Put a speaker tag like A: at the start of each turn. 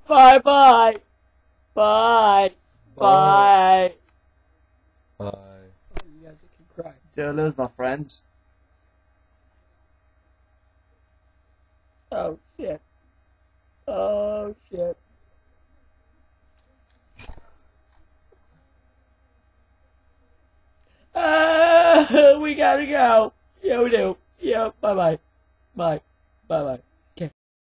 A: Bye bye. Bye. Bye.
B: Bye.
A: Oh, you guys can cry.
C: Toodaloo, my friends.
A: Oh shit. Oh shit. We gotta go. Yeah, we do. Yeah, bye bye. Bye. Bye bye.